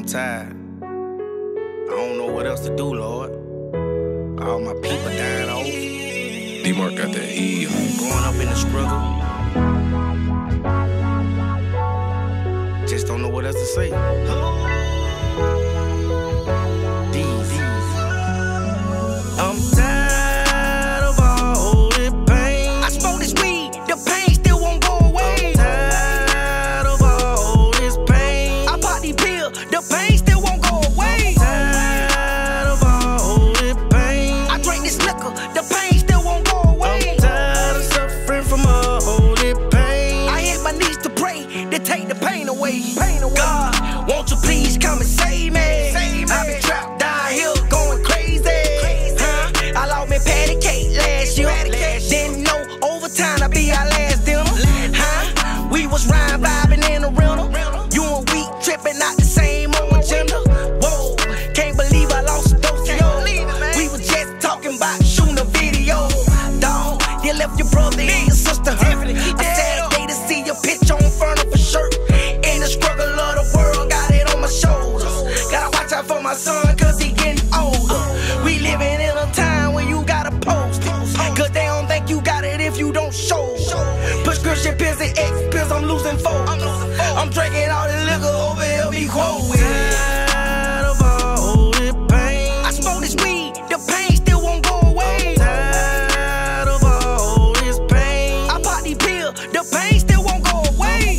tired. I don't know what else to do, Lord. All my people dying off. D-Mark got that heat. Growing up in the struggle. Just don't know what else to say. Deezy. I'm tired of all this pain. I smoke this weed, the pain still won't go away. I'm tired of all this pain. I pop these pills, the pain still won't go away. I'm tired of all this pain. I drink this liquor, the pain still won't go away. I'm tired of suffering from all this pain. I hit my knees to pray to take the pain away. God, won't you please come and save me? I've been trapped down here going crazy. I lost me patty cake last year. Didn't know overtime I'd be our last dinner. We was rhyme vibing in the rental. You and we tripping out the same old agenda. Whoa, can't believe I lost a dose of yo. We was just talking about shooting a video. Dog, you left your brother and your sister hurt. A sad day to see your picture on front of a shirt. In the struggle of the world, got it on my shoulders. Gotta watch out for my son, cause he getting older. We living in a time where you gotta post it, cause they don't think you got it if you don't show. Prescription pills and X pills, I'm losing focus. I'm drinking all the liquor over here, be quoted. Tired of all this pain. I smoke this weed, the pain still won't go away. Tired of all this pain. I pop these pills, the pain still won't go away.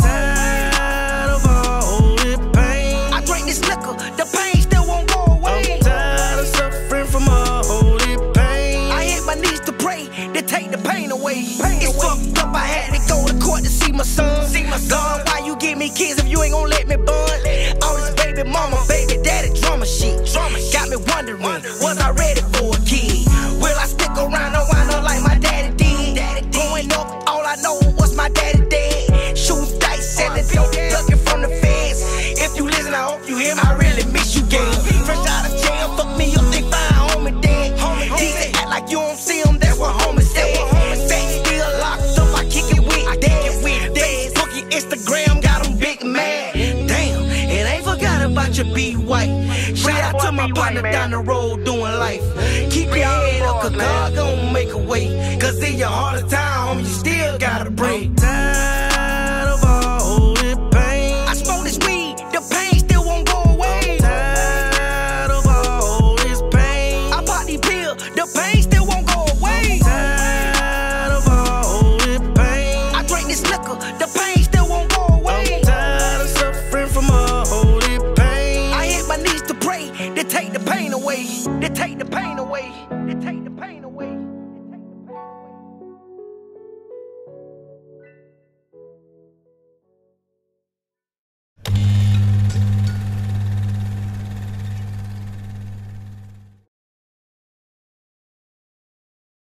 Tired of all this pain. I drink this liquor, the pain still won't go away. I'm tired of suffering from all this pain. I hit my knees to pray to take the pain away. It's fucked up, I had to go to court to see my son. God, why you give me kids if you ain't gon' let me bond? All this baby mama, baby daddy drama shit. Got me wondering, was I ready for a kid? Will I stick around or wind up like my daddy did? Growing up, all I know was my daddy dead. Shooting dice, selling dope, ducking from the feds. If you listen, I hope you hear me. I really miss you, gang. Fresh out of jail, fuck me up, they find homie dead. Deezy act like you don't see him, that's what homie said. Fat still locked up, I kick it with dead. Bookie Instagram got him big mad. Damn, it ain't forgot about your be white. Shout out to my partner down the road doing life. Keep your head up, cause God gon' make a way. Cause in your hardest time, homie, you still gotta break. Tired of all this pain. I smoke this weed, the pain still won't go away. Tired of all this pain. I pop these pills, the pain still won't go away. Tired of all this pain. I drink this liquor, the pain still won't